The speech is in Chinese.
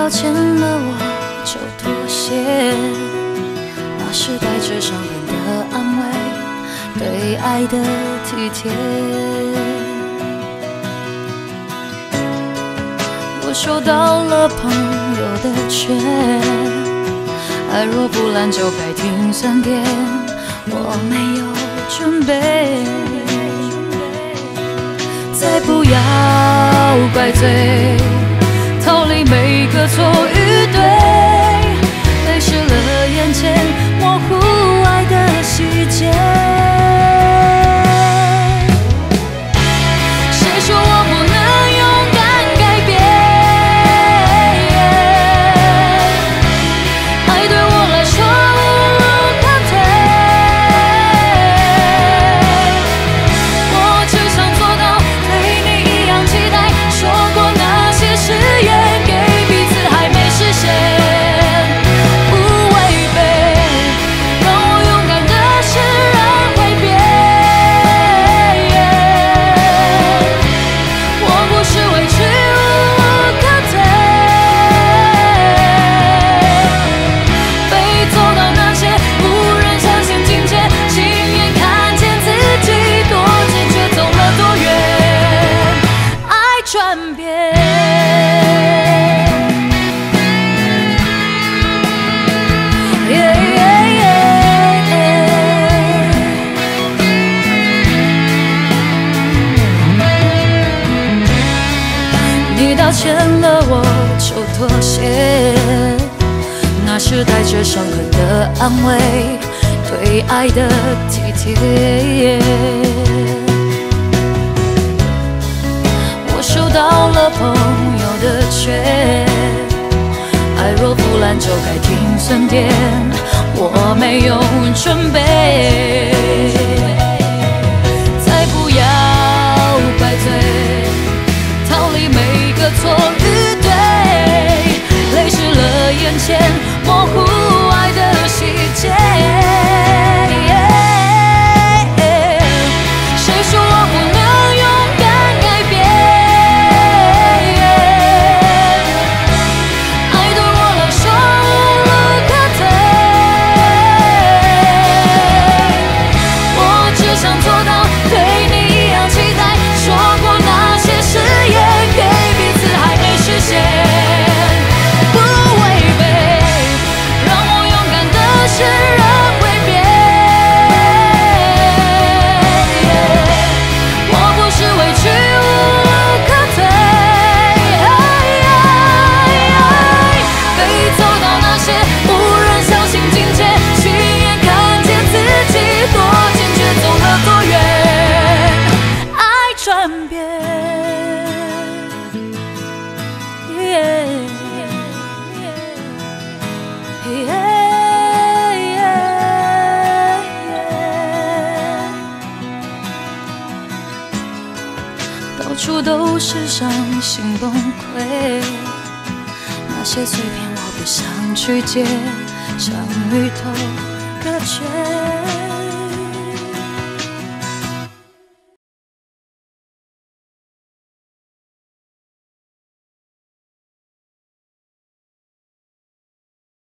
道歉了我就妥协，那是带着伤痕的安慰，对爱的体贴。我收到了朋友的劝，爱若不烂就该停3天，我没有准备。再不要怪罪，逃离每个错与对，泪湿了眼前，模糊爱的细节。谁说我不能勇敢改变？爱对我来说无路可退，我只想做到对你一样期待，说过那些誓言给彼此还没实现，不违背，让我勇敢的释然会变。我不是委屈无路可退，非走到那些不忍相信境界，亲眼看见自己多坚决，走了多远，爱转变。你道歉了我就妥协，那是带着伤痕的安慰，对爱的体贴。我收到了朋友的劝，爱若不烂就该停3天，我没有准备。再不要怪罪，逃离每个错与对，泪湿了眼前，模糊爱的细节。谁说我不能勇敢改变？爱对我来说无路可退，我只想做到对你一样期待，说过那些誓言给彼此还没实现，不违背，让我勇敢的释然会变。我不是委屈无路可退，非走到那些不忍相信境界，亲眼看见自己多坚决，走了多远，爱转变。到处都是伤心崩溃，那些碎片我不想去接，像鱼头隔绝。